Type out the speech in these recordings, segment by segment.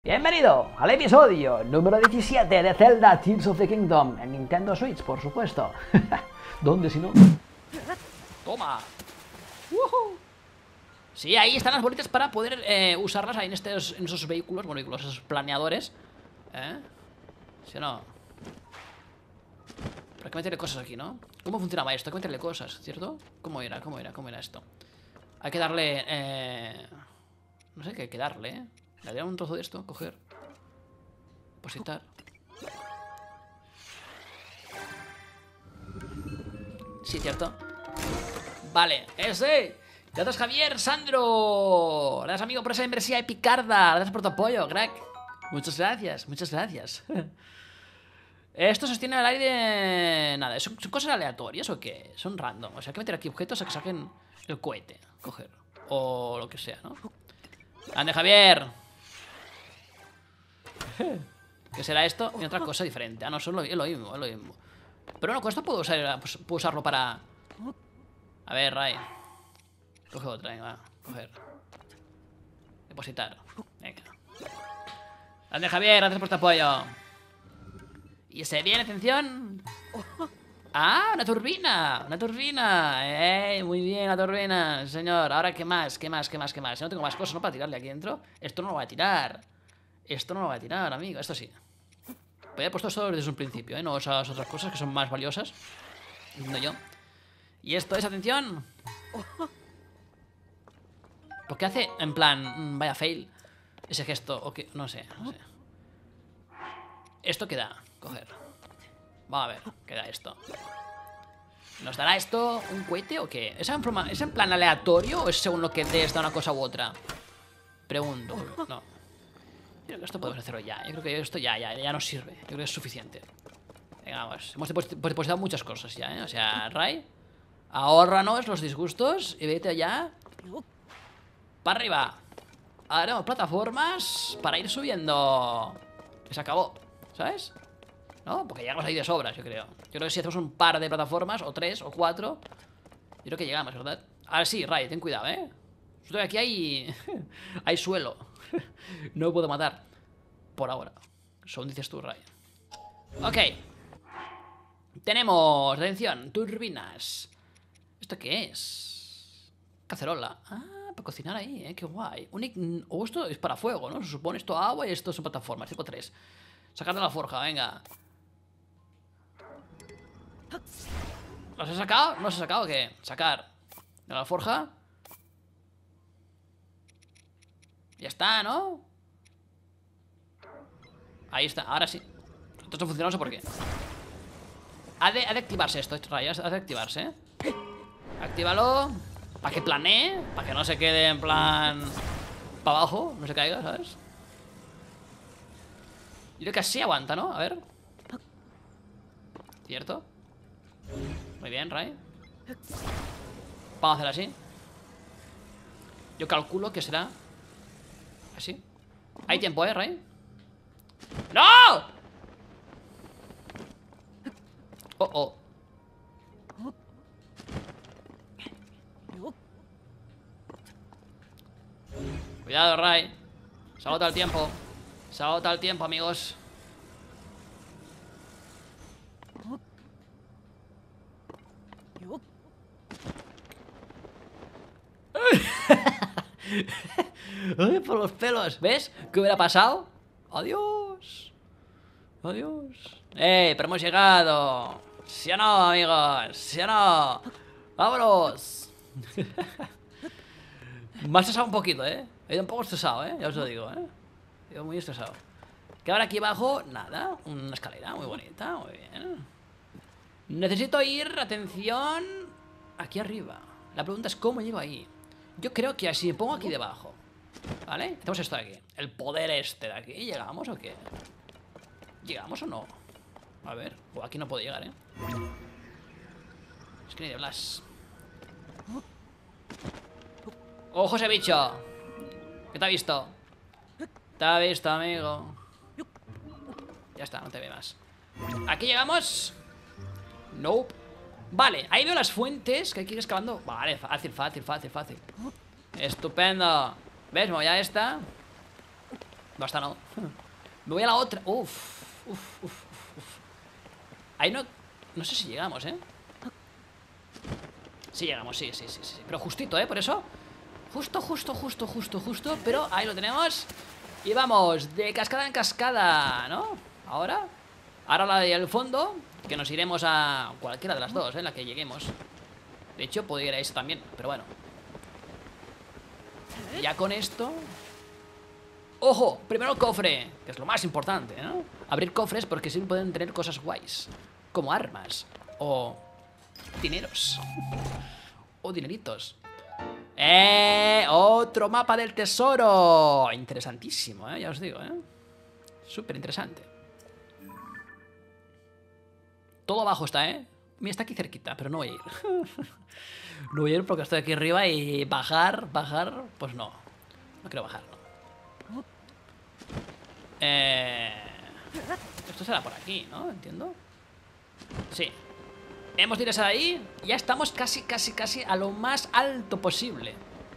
Bienvenido al episodio número 17 de Zelda Tears of the Kingdom en Nintendo Switch, por supuesto. ¿Dónde si no? Toma. Sí, ahí están las bolitas para poder usarlas ahí en esos vehículos, bueno, vehículos, esos planeadores. ¿Sí o no? Pero hay que meterle cosas aquí, ¿no? ¿Cómo funcionaba esto? Hay que meterle cosas, ¿cierto? ¿Cómo era esto? Hay que darle... No sé qué hay que darle, ¿eh? Le daría un trozo de esto, coger, depositar. Sí, ¿cierto? Vale, ese. Gracias, Javier, Sandro. Gracias, amigo, por esa membresía epicarda. Gracias por tu apoyo, crack. Muchas gracias, muchas gracias. Esto sostiene al aire... Nada, ¿son cosas aleatorias o qué? Son random, o sea, hay que meter aquí objetos a que saquen el cohete. Coger, o lo que sea, ¿no? Ande, Javier. ¿Qué será esto? Y otra cosa diferente. Ah, no, son es lo mismo, es lo mismo. Pero no, con esto puedo usarlo para... A ver, Ray. Coge otra, venga, coger. Depositar. Venga. Grande, Javier, gracias por tu apoyo. Y se viene, atención. ¡Ah, una turbina! ¡Una turbina! Muy bien, la turbina, señor. Ahora, ¿qué más? ¿Qué más? ¿Qué más? ¿Qué más? Si no tengo más cosas, ¿no? Para tirarle aquí dentro. Esto no lo voy a tirar. Esto no lo voy a tirar, amigo. Esto sí. Pero he puesto esto desde un principio, ¿eh? No esas otras cosas que son más valiosas. Entiendo yo. Y esto es, atención. ¿Por qué hace, en plan, vaya fail ese gesto? O que, no sé, no sé. ¿Esto qué da? Coger. Vamos a ver, ¿qué da esto? ¿Nos dará esto un cohete o qué? ¿Es en plan aleatorio o es según lo que des da una cosa u otra? Pregunto. No. Yo creo que esto podemos hacerlo ya. Yo creo que esto ya nos sirve. Yo creo que es suficiente. Venga, vamos. Hemos depositado muchas cosas ya, ¿eh? O sea, Ray, ahórranos los disgustos y vete allá. Para arriba. Ahora tenemos plataformas para ir subiendo. Que se acabó, ¿sabes? ¿No? Porque llegamos ahí de sobras, yo creo. Yo creo que si hacemos un par de plataformas, o 3, o 4, yo creo que llegamos, ¿verdad? Ahora sí, Ray, ten cuidado, ¿eh? Estoy aquí hay... hay suelo. No puedo matar. Por ahora. Según dices tú, Ray. Ok. Tenemos, atención, turbinas. ¿Esto qué es? Cacerola. Ah, para cocinar ahí, qué guay. O esto es para fuego, ¿no? Se supone esto agua y esto son plataformas, tipo 3. Sacar de la forja, venga. ¿Los he sacado? ¿No los he sacado o qué? Sacar de la forja. Ya está, ¿no? Ahí está, ahora sí. Esto no funciona, no sé por qué. Ha de activarse esto, rayos. Ha de activarse, ¿eh? Actívalo. Para que planee. Para que no se quede en plan... para abajo, no se caiga, ¿sabes? Yo creo que así aguanta, ¿no? A ver. ¿Cierto? Muy bien, Ray. Vamos a hacer así. Yo calculo que será así. Hay tiempo, Ray. ¡No! Oh, oh. Cuidado, Ray. Se agota el tiempo. Se agota el tiempo, amigos. Ay, por los pelos. ¿Ves? ¿Qué hubiera pasado? Adiós. Adiós. Pero hemos llegado. ¿Sí o no, amigos? ¿Sí o no? ¡Vámonos! Me ha estresado un poquito, He ido un poco estresado, ya os lo digo, He ido muy estresado. Que ahora aquí abajo, nada. Una escalera muy bonita, muy bien. Necesito ir, atención, aquí arriba. La pregunta es ¿cómo llego ahí? Yo creo que si me pongo aquí debajo, ¿vale? Tenemos esto de aquí. El poder este de aquí. ¿Llegamos o qué? ¿Llegamos o no? A ver, aquí no puedo llegar, Es que ni de Blas. ¡Ojo ese bicho! ¿Qué te ha visto? Te ha visto, amigo. Ya está, no te ve más. ¿Aquí llegamos? Nope. Vale, ahí veo las fuentes que hay que ir excavando. Vale, fácil, fácil, fácil, fácil. Estupendo. ¿Ves? Me voy a esta. Basta, no. Me voy a la otra. Uf. Ahí no... No sé si llegamos, ¿eh? Sí llegamos, sí. Pero justito, ¿eh? Por eso. Justo. Pero ahí lo tenemos. Y vamos, de cascada en cascada, ¿no? Ahora la del fondo, que nos iremos a cualquiera de las dos, ¿eh? La que lleguemos. De hecho, podría ir a esa también, pero bueno. Ya con esto... ¡Ojo! Primero el cofre, que es lo más importante, ¿no? Abrir cofres porque sí pueden tener cosas guays, como armas o dineros o dineritos. Otro mapa del tesoro. Interesantísimo, ya os digo, súper interesante. Todo abajo está, Mira, está aquí cerquita, pero no voy a ir. No voy a ir porque estoy aquí arriba y bajar, pues no. No quiero bajar, no. Esto será por aquí, ¿no? Entiendo. Sí. Hemos de ir a ahí. Ya estamos casi a lo más alto posible.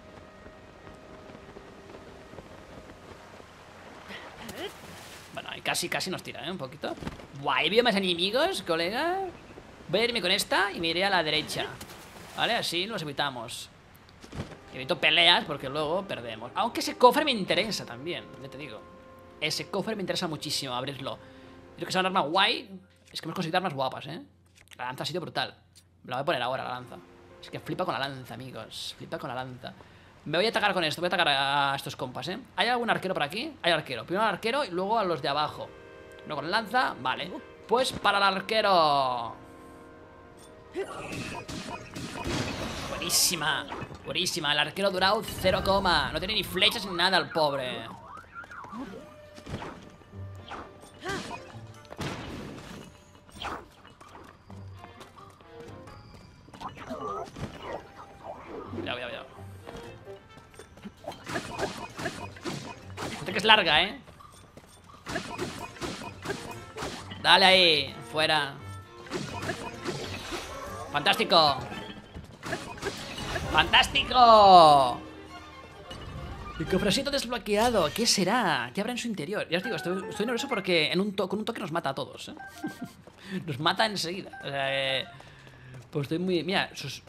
Bueno, ahí casi nos tira, un poquito. Buah, ¿veo más enemigos, colega? Voy a irme con esta y me iré a la derecha. ¿Vale? Así los evitamos. Evito peleas porque luego perdemos. Aunque ese cofre me interesa también, ya te digo. Ese cofre me interesa muchísimo abrirlo. Creo que sea un arma guay. Es que hemos conseguido armas guapas, La lanza ha sido brutal. Me la voy a poner ahora, la lanza. Es que flipa con la lanza, amigos. Flipa con la lanza. Me voy a atacar con esto. Voy a atacar a estos compas, ¿Hay algún arquero por aquí? Hay arquero. Primero al arquero y luego a los de abajo. Uno con lanza. Vale. Pues para el arquero. Buenísima. El arquero ha durado 0, no tiene ni flechas ni nada el pobre. Cuidado. Esta que es larga, Dale ahí, fuera. ¡Fantástico! El cofrecito desbloqueado. ¿Qué será? ¿Qué habrá en su interior? Ya os digo, estoy nervioso porque con un toque nos mata a todos, Nos mata enseguida. O sea, pues estoy muy... Mira, sus...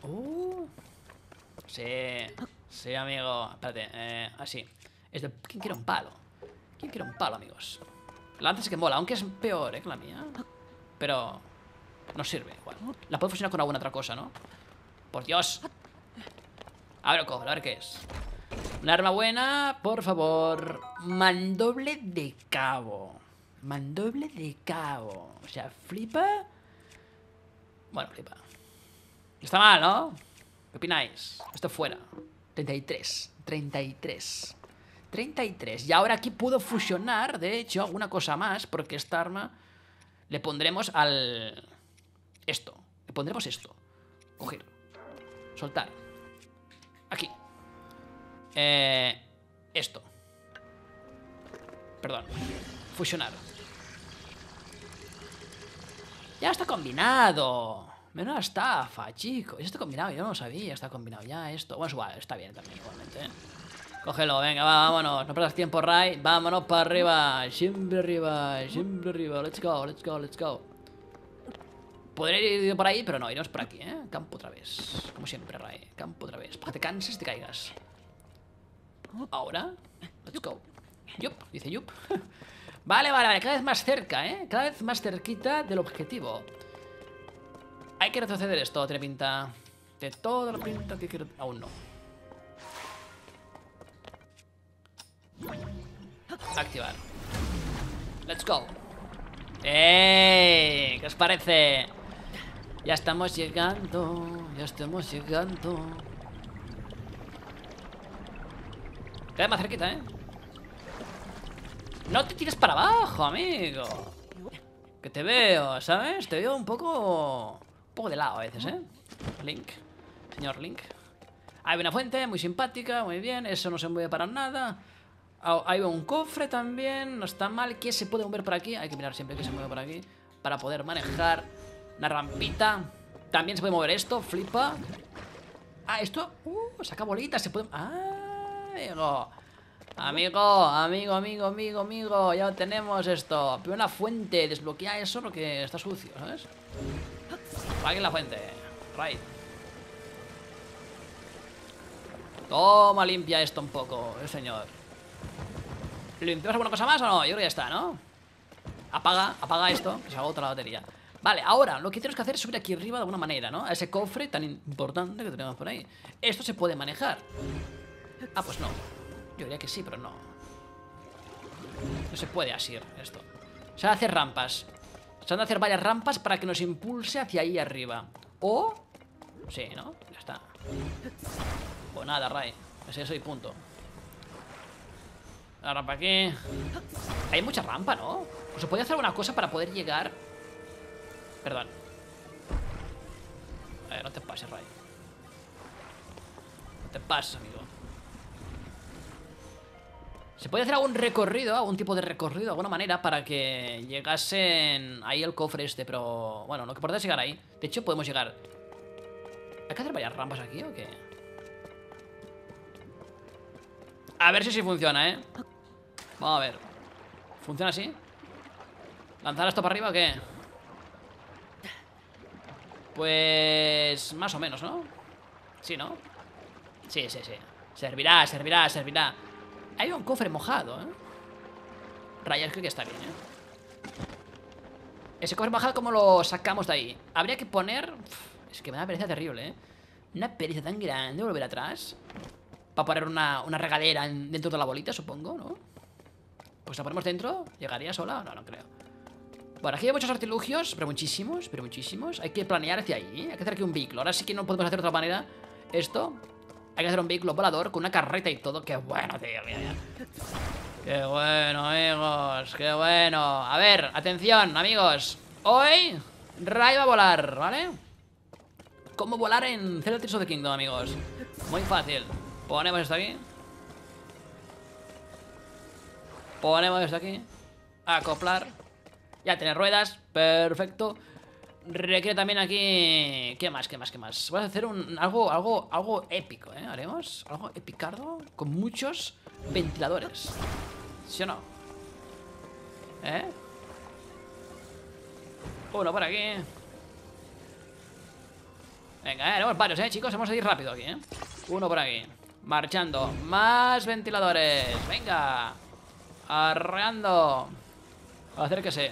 Sí, amigo. Espérate, así. ¿Quién quiere un palo? Amigos? La lanza es que mola, aunque es peor, que la mía. Pero no sirve igual. La puedo fusionar con alguna otra cosa, ¿no? Por Dios. A ver, lo cojo, a ver qué es. Un arma buena, por favor. Mandoble de cabo. O sea, flipa. Bueno, flipa. Está mal, ¿no? ¿Qué opináis? Esto fuera. 33. Y ahora aquí puedo fusionar, de hecho, alguna cosa más. Porque esta arma le pondremos al... Esto. Le pondremos esto. Coger. Soltar. Aquí. Esto. Perdón. Fusionar. Ya está combinado. Menos estafa, chicos. Ya está combinado, yo no lo sabía. Está combinado ya esto. Bueno, es igual, está bien también igualmente, Cógelo, venga, vámonos. No pierdas tiempo, Ray. Vámonos para arriba. Siempre arriba. Let's go. Podría ir por ahí, pero no, iremos por aquí, Campo otra vez. Como siempre, Ray. Campo otra vez. Para que te canses y te caigas. Ahora. Let's go. Yup, dice yup. Vale. Cada vez más cerca, Cada vez más cerquita del objetivo. Hay que retroceder esto, tiene pinta. De toda la pinta que quiero. Aún no. Activar. Let's go. ¿Qué os parece? Ya estamos llegando. Cada vez más cerquita, No te tires para abajo, amigo. Que te veo, ¿sabes? Te veo un poco de lado a veces, Link. Señor Link. Hay una fuente muy simpática, muy bien. Eso no se mueve para nada. Hay un cofre también. No está mal. ¿Qué se puede mover por aquí? Hay que mirar siempre que se mueve por aquí para poder manejar una rampita. También se puede mover esto. Flipa. Esto. Saca bolitas. Se puede... amigo. Amigo, ya tenemos esto. Primera fuente, desbloquea eso porque está sucio, ¿sabes? Aquí la fuente. Right. Toma, limpia esto un poco, señor. ¿Limpiamos alguna cosa más o no? Yo creo que ya está, ¿no? Apaga esto, que se agota la batería. Vale, ahora lo que tenemos que hacer es subir aquí arriba de alguna manera, ¿no? A ese cofre tan importante que tenemos por ahí. Esto se puede manejar. Ah, pues no. Yo diría que sí, pero no. No se puede asir esto. Se van a hacer rampas. Se van a hacer varias rampas para que nos impulse hacia ahí arriba. O... sí, ¿no? Ya está. O nada, Ray. Es eso y punto. La rampa aquí. Hay mucha rampa, ¿no? ¿O se puede hacer alguna cosa para poder llegar? Perdón. A ver, no te pases, Ray. No te pases, amigo. ¿Se puede hacer algún recorrido, algún tipo de recorrido, de alguna manera para que llegasen ahí al cofre este? Pero bueno, lo que importa es llegar ahí. De hecho, podemos llegar. ¿Hay que hacer varias rampas aquí o qué? A ver si sí funciona, ¿eh? Vamos a ver. ¿Funciona así? ¿Lanzar esto para arriba o qué? Pues... más o menos, ¿no? Sí, ¿no? Sí. Servirá. Hay un cofre mojado, ¿eh? Rayas, creo que está bien, ¿eh? Ese cofre mojado, ¿cómo lo sacamos de ahí? Habría que poner... es que me da pereza terrible, ¿eh? Una pereza tan grande volver atrás. Para poner una regadera dentro de la bolita, supongo, ¿no? Pues la ponemos dentro. ¿Llegaría sola? No creo. Bueno, aquí hay muchos artilugios, pero muchísimos. Hay que planear hacia ahí. Hay que hacer aquí un vehículo. Ahora sí que no podemos hacer de otra manera esto. Hay que hacer un vehículo volador con una carreta y todo. ¡Qué bueno, tío! Mira. ¡Qué bueno, amigos! ¡Qué bueno! A ver, atención, amigos. Hoy Ray va a volar, ¿vale? ¿Cómo volar en Zelda Tears of the Kingdom, amigos? Muy fácil. Ponemos esto aquí. Acoplar. Ya tiene ruedas. Perfecto. Requiere también aquí... ¿Qué más? Vamos a hacer algo épico, ¿eh? Haremos algo epicardo con muchos ventiladores. ¿Sí o no? ¿Eh? Uno por aquí. Venga, haremos varios, chicos. Vamos a ir rápido aquí, Uno por aquí. Marchando. Más ventiladores. Venga. Arreando. Acérquese.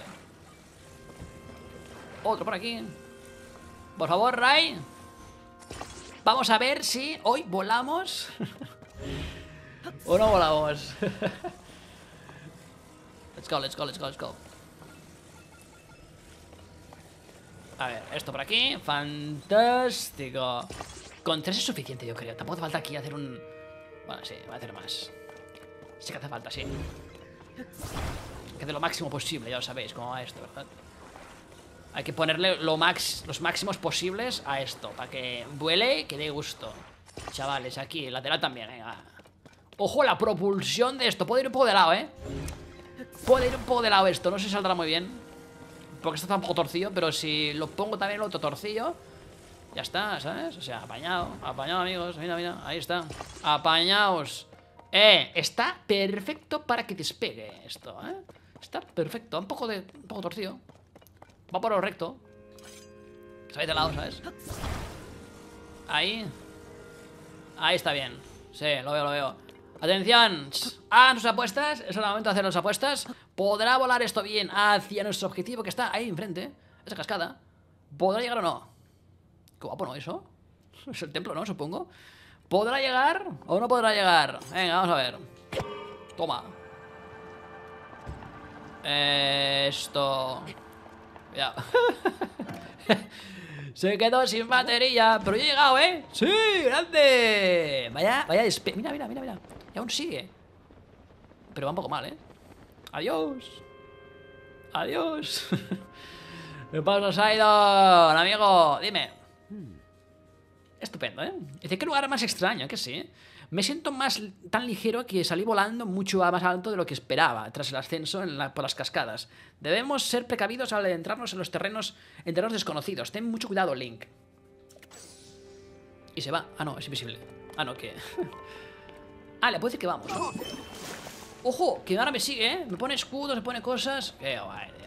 Otro por aquí. Por favor, Ray. Vamos a ver si hoy volamos o no volamos. Let's go. A ver, esto por aquí. Fantástico. Con 3 es suficiente, yo creo. Tampoco hace falta aquí hacer un... bueno, sí, va a hacer más. Sí que hace falta, sí. Hay que hacer lo máximo posible, ya lo sabéis cómo va esto, ¿verdad? Hay que ponerle los máximos posibles a esto, para que vuele y que dé gusto. Chavales, aquí, el lateral también, venga. Ojo, la propulsión de esto. Puede ir un poco de lado, Puede ir un poco de lado esto, no sé si saldrá muy bien, porque esto está un poco torcido. Pero si lo pongo también el otro torcido, ya está, ¿sabes? O sea, apañado, amigos. Mira, ahí está. Apañaos. Está perfecto para que despegue esto, Está perfecto, un poco torcido. Va por lo recto. Se va de lado, ¿sabes? Ahí está bien. Sí, lo veo. Atención, hagan sus apuestas. Es el momento de hacer las apuestas. ¿Podrá volar esto bien hacia nuestro objetivo que está ahí enfrente? Esa cascada. ¿Podrá llegar o no? Qué guapo, ¿no? Eso es el templo, ¿no? Supongo. ¿Podrá llegar o no podrá llegar? Venga, vamos a ver. Toma. Esto... ya. Se quedó sin batería. Pero yo he llegado, ¿eh? ¡Sí! ¡Grande! Vaya Mira. Y aún sigue. Pero va un poco mal, Adiós. ¿Qué pasa, Sidon? Amigo, dime. Estupendo, Dice, qué lugar más extraño, que sí. Me siento tan ligero que salí volando mucho más alto de lo que esperaba tras el ascenso por las cascadas. Debemos ser precavidos al adentrarnos en los terrenos desconocidos. Ten mucho cuidado, Link. Y se va. Ah, no, es invisible. Ah, no, ¿qué? Le puedo decir que vamos, ¿no? ¡Ojo! Que ahora me sigue, ¿eh? Me pone escudos, me pone cosas. ¡Qué guay, tío!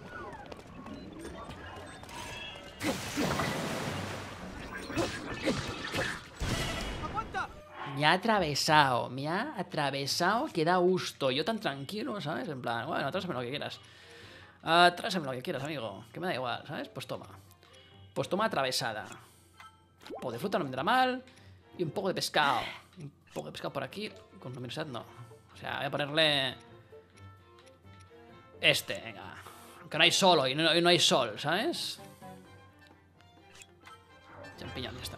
Me ha atravesado que da gusto. Yo tan tranquilo, ¿sabes? En plan, bueno, atrásame lo que quieras. Atrásame lo que quieras, amigo. Que me da igual, ¿sabes? Pues toma. Pues toma atravesada. Un poco de fruta no me vendrá mal. Y un poco de pescado. Un poco de pescado por aquí. Con luminosidad no. O sea, voy a ponerle... Este, venga. Que no hay sol hoy, no hay sol, ¿sabes? Champiñón, ya está.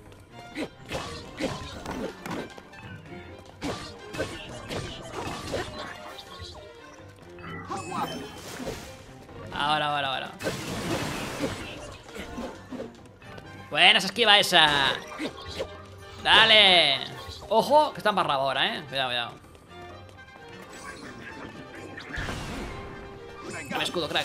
Ahora. Buena, se esquiva esa. Dale. Ojo, que está embarrado ahora, Cuidado. Dame escudo, crack.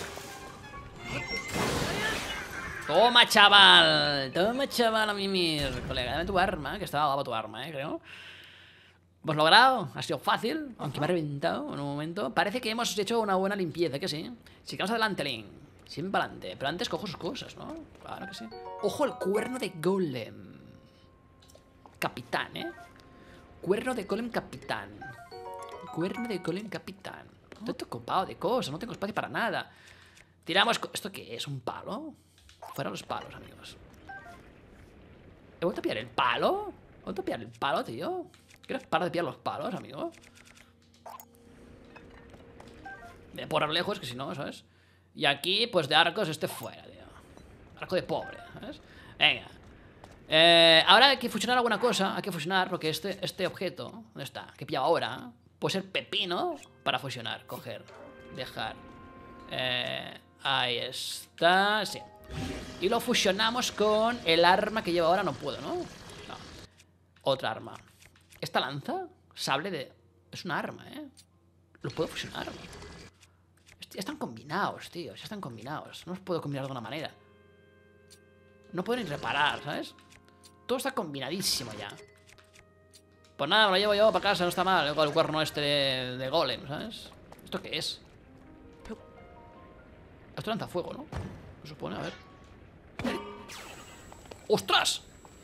Toma, chaval, a mimir. Colega, dame tu arma, que estaba daba tu arma, creo. Hemos logrado, ha sido fácil, aunque me ha reventado en un momento. Parece que hemos hecho una buena limpieza, que sí. Sigamos adelante, Link. Siempre adelante. Pero antes cojo sus cosas, ¿no? Claro que sí. Ojo, el cuerno de golem. Capitán, Cuerno de golem capitán. Cuerno de golem capitán. Estoy ocupado de cosas, no tengo espacio para nada. Tiramos... ¿Esto qué es? ¿Un palo? Fuera los palos, amigos. ¿He vuelto a pillar el palo? ¿He vuelto a pillar el palo, tío? ¿Quieres parar de pillar los palos, amigo? De por lejos, que si no, ¿sabes? Y aquí, pues de arcos, fuera, tío. Arco de pobre, ¿sabes? Venga. Ahora hay que fusionar alguna cosa. Hay que fusionar porque este objeto, ¿dónde está? Que pillaba ahora. Puede ser pepino para fusionar. Coger, dejar. Ahí está, sí. Y lo fusionamos con el arma que lleva ahora. No puedo, ¿no? No. Otra arma. Esta lanza, sable de... Es un arma, Los puedo fusionar. Ya están combinados, tío. Ya están combinados. No los puedo combinar de alguna manera. No puedo ni reparar, ¿sabes? Todo está combinadísimo ya. Pues nada, me lo llevo yo para casa. No está mal el cuerno de golem, ¿sabes? ¿Esto qué es? Esto lanza fuego, ¿no? Se supone, a ver. ¡Ostras!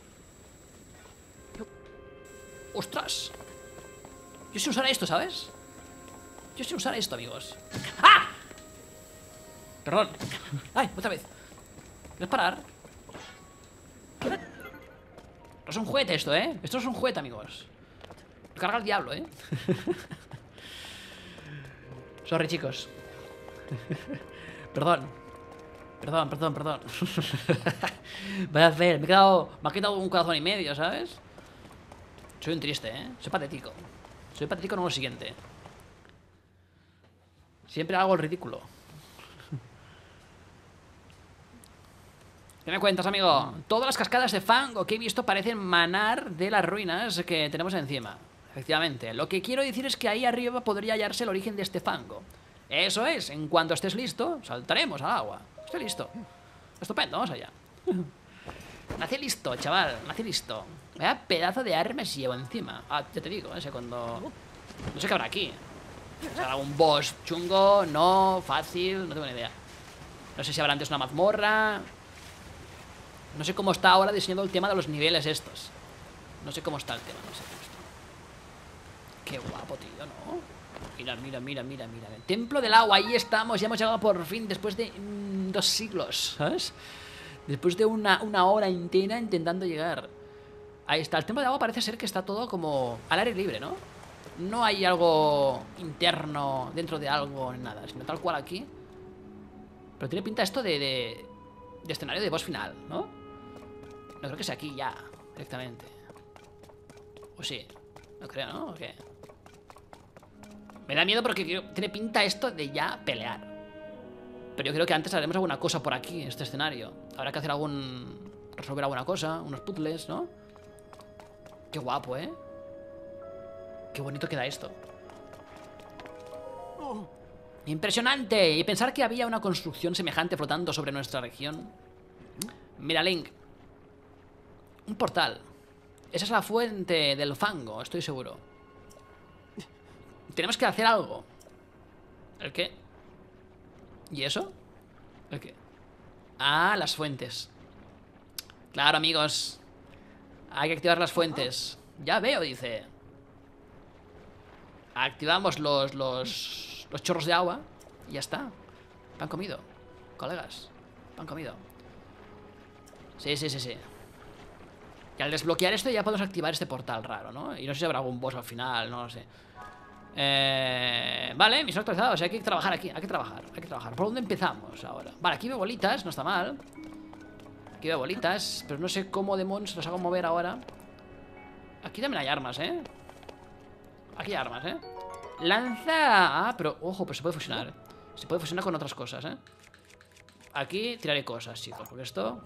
¡Ostras! Yo sé usar esto, ¿sabes? Yo sé usar esto, amigos. ¡Ah! Perdón. ¡Ay, otra vez! ¿Quieres parar? No es un juguete esto, Esto no es un juguete, amigos. Carga el diablo, Sorry, chicos. Perdón. Vaya a hacer, me ha quedado un corazón y medio, ¿sabes? Soy un triste, Soy patético. Soy patético en lo siguiente. Siempre hago el ridículo. ¿Qué me cuentas, amigo? Todas las cascadas de fango que he visto parecen manar de las ruinas que tenemos encima. Efectivamente, lo que quiero decir es que ahí arriba podría hallarse el origen de este fango. Eso es, en cuanto estés listo, saltaremos al agua. Estoy listo. Estupendo, vamos allá. Nací listo, chaval, nací listo. Vaya pedazo de armas llevo encima. Ah, ya te digo, cuando... No sé qué habrá aquí. ¿Será un boss chungo? No, fácil, no tengo ni idea. No sé si habrá antes una mazmorra. No sé cómo está ahora diseñando el tema de los niveles estos. No sé cómo está el tema, no sé cómo está. Qué guapo, tío, ¿no? Mira. El templo del agua, ahí estamos. Ya hemos llegado por fin, después de 2 siglos, ¿sabes? Después de una hora entera intentando llegar. Ahí está, el templo del agua parece ser que está todo como al aire libre, ¿no? No hay algo interno dentro de algo, ni nada, sino tal cual aquí. Pero tiene pinta esto de escenario de boss final, ¿no? No creo que sea aquí ya, directamente. O sí, no creo, ¿no? ¿O qué? Me da miedo porque tiene pinta esto de ya pelear. Pero yo creo que antes haremos alguna cosa por aquí, en este escenario. Habrá que hacer resolver alguna cosa, unos puzzles, ¿no? Qué guapo, Qué bonito queda esto. ¡Impresionante! Y pensar que había una construcción semejante flotando sobre nuestra región. Mira, Link. Un portal. Esa es la fuente del fango, estoy seguro. Tenemos que hacer algo. ¿El qué? ¿Y eso? ¿El qué? Ah, las fuentes. Claro, amigos. Hay que activar las fuentes. Ya veo, dice. Activamos los chorros de agua. Y ya está. Pan comido, colegas. Pan comido. Sí. Y al desbloquear esto ya podemos activar este portal raro, ¿no? Y no sé si habrá algún boss al final, no lo sé. Vale, misión actualizada. O sea, hay que trabajar aquí, hay que trabajar. ¿Por dónde empezamos ahora? Vale, aquí veo bolitas, no está mal. Aquí veo bolitas, pero no sé cómo demonios los hago mover ahora. Aquí también hay armas, ¿eh? Aquí hay armas, ¿eh? Lanza... Ah, pero, ojo, pues se puede fusionar. Se puede fusionar con otras cosas, ¿eh? Aquí tiraré cosas, chicos, porque esto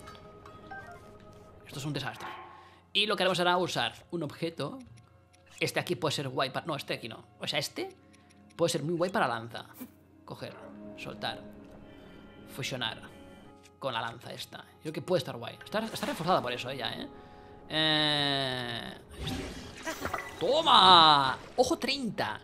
es un desastre. Y lo que haremos será usar un objeto. Este aquí puede ser guay para... No, este aquí no. O sea, este puede ser muy guay para lanza. Coger, soltar, fusionar con la lanza esta. Yo creo que puede estar guay. Está reforzada por eso ella, ¿eh? ¡Toma! ¡Ojo, 30!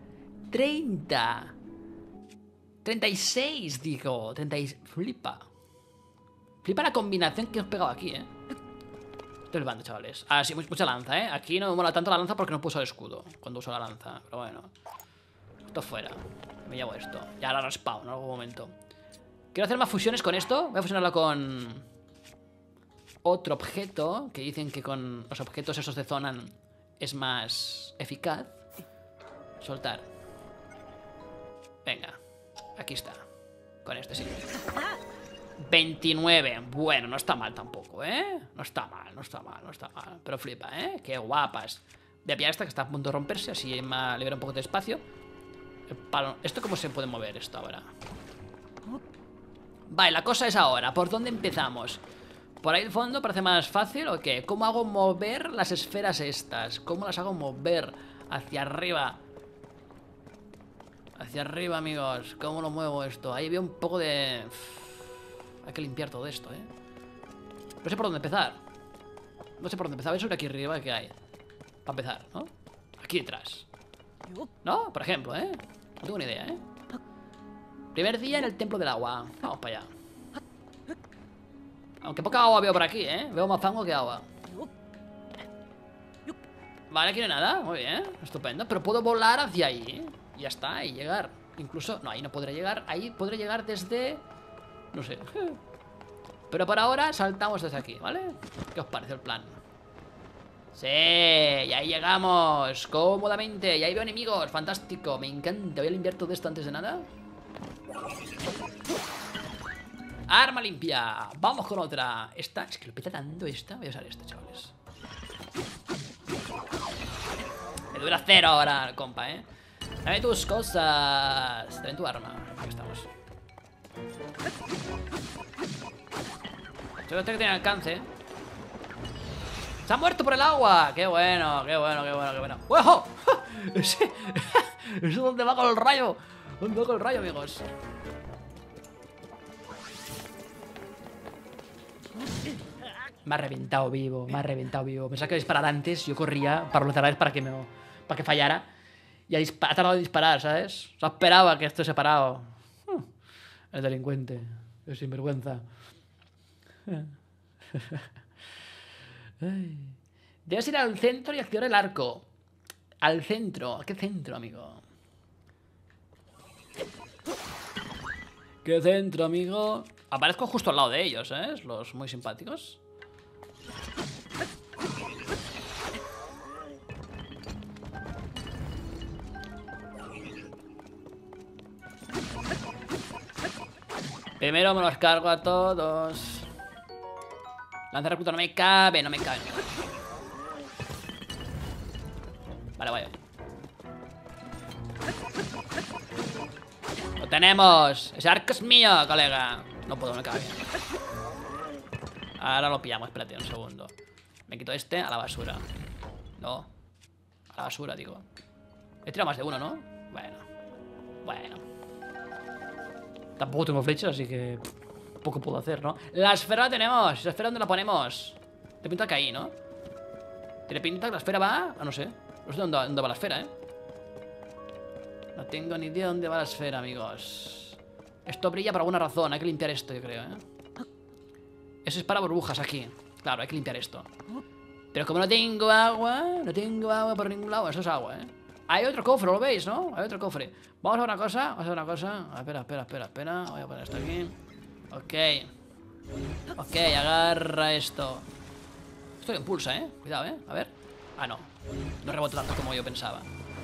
36, digo. 36. Flipa la combinación que hemos pegado aquí, ¿eh? Estoy bando, chavales. Ah, sí, mucha lanza, ¿eh? Aquí no me mola tanto la lanza porque no puedo usar escudo cuando uso la lanza. Pero bueno. Esto fuera. Me llevo esto. Ya la respawn en algún momento. Quiero hacer más fusiones con esto. Voy a fusionarlo con otro objeto. Que dicen que con los objetos esos de zona es más eficaz. Soltar. Venga. Aquí está. Con este sí. 29. Bueno, no está mal tampoco, ¿eh? No está mal. Pero flipa, ¿eh? Qué guapas. Voy a pillar esta que está a punto de romperse. Así me libera un poco de espacio. El palo. ¿Esto cómo se puede mover esto ahora? Vale, la cosa es ahora. ¿Por dónde empezamos? ¿Por ahí el fondo parece más fácil o qué? ¿Cómo hago mover las esferas estas? ¿Cómo las hago mover hacia arriba? Hacia arriba, amigos. ¿Cómo lo muevo esto? Ahí veo un poco de... Hay que limpiar todo esto, ¿eh? No sé por dónde empezar. Voy a subir aquí arriba, ¿qué hay? Para empezar, ¿no? Aquí detrás. ¿No? Por ejemplo, ¿eh? No tengo ni idea, ¿eh? Primer día en el templo del agua. Vamos para allá. Aunque poca agua veo por aquí, ¿eh? Veo más fango que agua. Vale, aquí no hay nada. Muy bien, estupendo. Pero puedo volar hacia ahí, ¿eh? Y ya está, y llegar. Incluso, no, ahí no podré llegar. Ahí podré llegar desde... No sé. Pero por ahora saltamos desde aquí, ¿vale? ¿Qué os parece el plan? Sí, y ahí llegamos cómodamente. Y ahí veo enemigos, fantástico. Me encanta, voy a limpiar todo esto antes de nada. Arma limpia. Vamos con otra. Esta, es que lo peta tanto esta. Voy a usar esta, chavales. Me dura cero ahora, compa, ¿eh? Dame tus cosas. Dame tu arma. Aquí estamos. Creo que tiene alcance. ¡Se ha muerto por el agua! ¡Qué bueno! ¡Ojo! ¿Eso dónde va con el rayo? ¿Dónde va con el rayo, amigos? Me ha reventado vivo, Pensaba que iba a disparar antes. Yo corría para los laterales para que fallara. Y ha tardado en disparar, ¿sabes? Se esperaba que esto se parado. El delincuente. El sinvergüenza. Debes ir al centro y activar el arco. Al centro. ¿A qué centro, amigo? ¿Qué centro, amigo? Aparezco justo al lado de ellos, ¿eh? Los muy simpáticos. Primero me los cargo a todos. Lanza recluta, no me cabe. Vale, vaya. Lo tenemos. Ese arco es mío, colega. No puedo, me cabe. Ahora lo pillamos, espérate un segundo. Me quito este a la basura. No. A la basura, digo. He tirado más de uno, ¿no? Bueno. Tampoco tengo flechas, así que poco puedo hacer, ¿no? La esfera la tenemos. ¿La esfera dónde la ponemos? Te pinta que ahí, ¿no? ¿Tiene pinta que la esfera va? Ah, no sé. No sé dónde va la esfera, ¿eh? No tengo ni idea de dónde va la esfera, amigos. Esto brilla por alguna razón. Hay que limpiar esto, yo creo, ¿eh? Eso es para burbujas aquí. Claro, hay que limpiar esto. Pero como no tengo agua por ningún lado. Eso es agua, ¿eh? Hay otro cofre, ¿lo veis, no? Hay otro cofre. Vamos a ver una cosa. Vamos a ver una cosa. Espera. Voy a poner esto aquí. Ok, agarra esto. Esto lo impulsa, ¿eh? Cuidado, ¿eh? A ver. Ah, no. No rebota tanto como yo pensaba.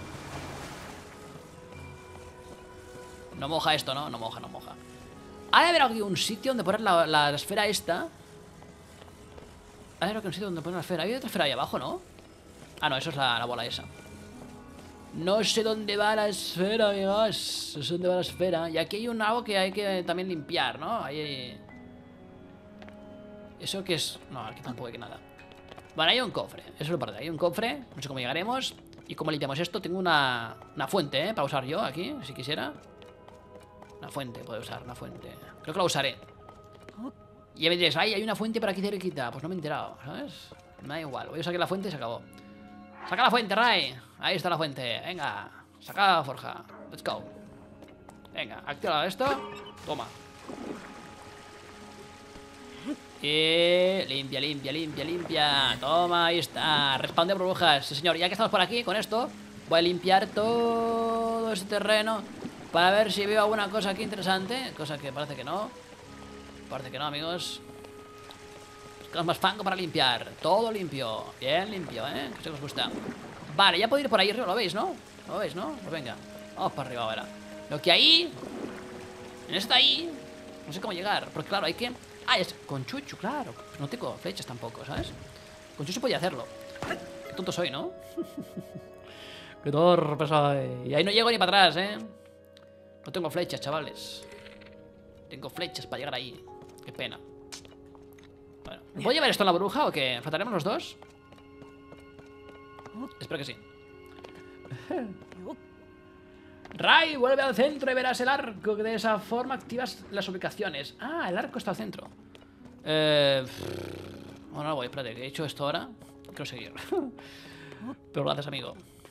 No moja esto, ¿no? No moja. Ha de haber aquí un sitio donde poner la esfera esta. Ha de haber aquí un sitio donde poner la esfera. Hay otra esfera ahí abajo, ¿no? Ah, no, eso es la bola esa. No sé dónde va la esfera, amigos. No sé dónde va la esfera. Y aquí hay algo que hay que también limpiar, ¿no? Ahí... ¿Eso qué es? No, aquí tampoco hay que nada. Vale, hay un cofre. Eso es lo importante. Hay un cofre. No sé cómo llegaremos. ¿Y cómo limpiamos esto? Tengo una fuente, ¿eh? Para usar yo aquí, si quisiera. Una fuente, puedo usar una fuente. Creo que la usaré. Y ya me diréis, ay, hay una fuente por aquí cerquita. Pues no me he enterado, ¿sabes? Me da igual. Voy a sacar la fuente y se acabó. ¡Saca la fuente, Ray! Ahí está la fuente. Venga, saca la forja. Let's go. Venga, activa esto. Toma. Y limpia. Toma, ahí está. Respawn de burbujas. Sí, señor. Ya que estamos por aquí con esto, voy a limpiar todo este terreno para ver si veo alguna cosa aquí interesante. Cosa que parece que no. Parece que no, amigos. Buscamos más fango para limpiar. Todo limpio. Bien limpio, ¿eh? Que sé que os gusta. Vale, ya puedo ir por ahí arriba. ¿Lo veis, no? ¿Lo veis, no? Pues venga. Vamos para arriba ahora. Lo que hay... En esto ahí... No sé cómo llegar. Porque claro, hay que... Ah, es con Chuchu, claro. No tengo flechas tampoco, ¿sabes? Con Chuchu podía hacerlo. Qué tonto soy, ¿no? Qué torpe soy. Y ahí no llego ni para atrás, ¿eh? No tengo flechas, chavales. Tengo flechas para llegar ahí. Qué pena. Bueno, ¿puedo llevar esto en la burbuja o qué? ¿Flotaremos los dos? Espero que sí. Ray, vuelve al centro y verás el arco. Que de esa forma activas las ubicaciones. Ah, el arco está al centro. Bueno, no voy, espérate, que he hecho esto ahora. Quiero seguir. Pero gracias, amigo.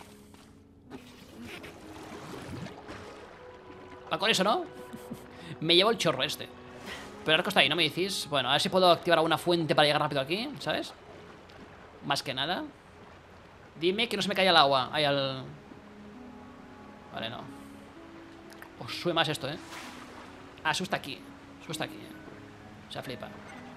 Va con eso, ¿no? Me llevo el chorro este. Pero el arco está ahí, ¿no me decís? Bueno, a ver si puedo activar alguna fuente para llegar rápido aquí, ¿sabes? Más que nada. Dime que no se me cae el agua. Ahí al... Vale, no. Os sube más esto, ¿eh? Ah, eso está aquí. Eso está aquí, O sea, flipa.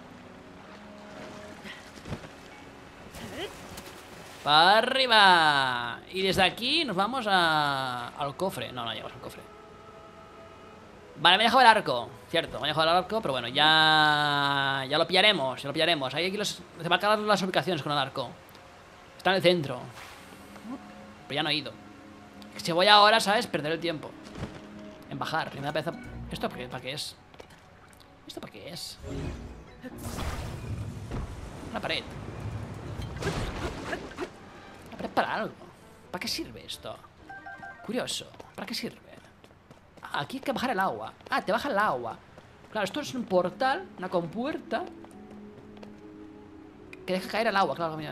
¡Para arriba! Y desde aquí nos vamos al cofre. No llegamos al cofre. Vale, me he dejado el arco. Cierto, me he dejado el arco, pero bueno, ya lo pillaremos, Ahí aquí se marcan las ubicaciones con el arco. Está en el centro. Pero ya no he ido. Si voy ahora, ¿sabes? Perder el tiempo en bajar. Y me da pereza. ¿Esto para qué es? ¿Esto para qué es? Una pared. Una pared para algo. ¿Para qué sirve esto? Curioso. ¿Para qué sirve? Ah, aquí hay que bajar el agua. Ah, te baja el agua. Claro, esto es un portal, una compuerta que deja caer el agua.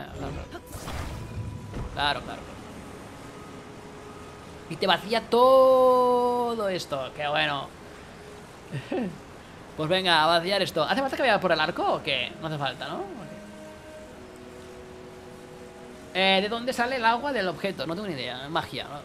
Claro. Y te vacía todo esto. Qué bueno. Pues venga, a vaciar esto. ¿Hace falta que vaya por el arco o qué? No hace falta, ¿no? ¿De dónde sale el agua del objeto? No tengo ni idea. Magia, ¿no?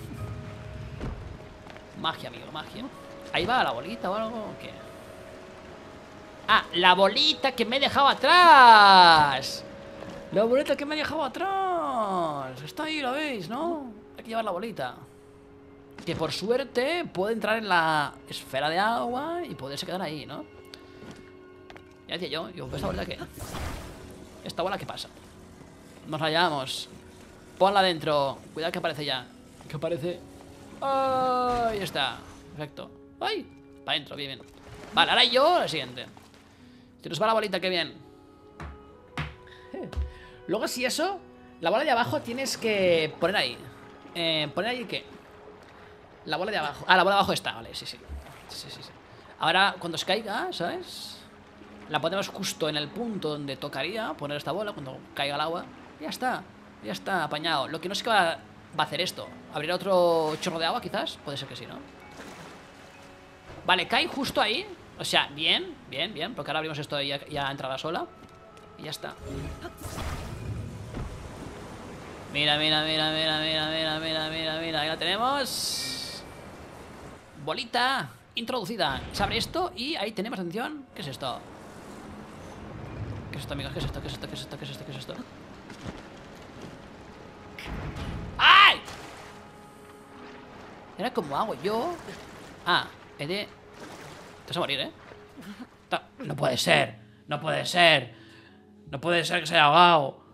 Magia, amigo, magia. Ahí va la bolita o algo o qué. Ah, la bolita que me he dejado atrás. La bolita que me he dejado atrás. Está ahí, ¿lo veis, no? Hay que llevar la bolita. Que por suerte puede entrar en la esfera de agua y poderse quedar ahí, ¿no? Ya decía yo, ¿esta bola qué? ¿Esta bola qué pasa? Nos la llevamos. Ponla dentro. Cuidado que aparece ya. Que aparece. Ahí está. Perfecto. ¡Ay! Para adentro, bien. Vale, ahora yo la siguiente. Se nos va la bolita, qué bien. Luego si eso, la bola de abajo tienes que poner ahí. ¿Poner ahí qué? La bola de abajo. Ah, la bola de abajo está, vale, sí. Ahora, cuando se caiga, ¿sabes? La ponemos justo en el punto donde tocaría poner esta bola cuando caiga el agua. Ya está, apañado. Lo que no sé qué va... va a hacer esto. ¿Abrirá otro chorro de agua quizás? Puede ser que sí, ¿no? Vale, cae justo ahí. O sea, bien, bien, bien. Porque ahora abrimos esto y ya entrará sola. Y ya está. Mira, mira, mira, mira, mira, mira, mira, mira, mira. Ahí la tenemos. Bolita introducida. Se abre esto y ahí tenemos, atención. ¿Qué es esto? ¿Qué es esto, amigos? ¿Qué es esto? ¿Qué es esto? ¿Qué es esto? ¿Qué es esto? ¿Qué es esto? ¡Ay! ¿Era cómo hago yo? Ah, he de... Te vas a morir, ¿eh? No puede ser. No puede ser. No puede ser que se haya ahogado.